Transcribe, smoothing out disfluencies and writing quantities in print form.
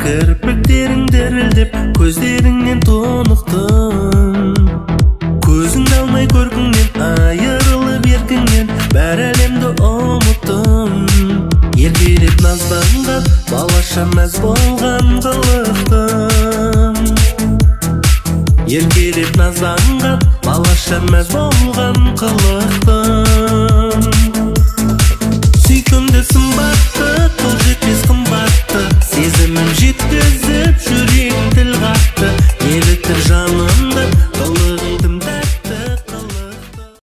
кірпіктерің дірілдеп көздеріңнен тонықтым. Көзіңді алмай көркіңнен айырылып еркіңнен бәр әлемді ұмыттым. Еркелеп назданған балаша мәз болған қылықтым. Еркелеп назданған балаша мәз болған қылықтым.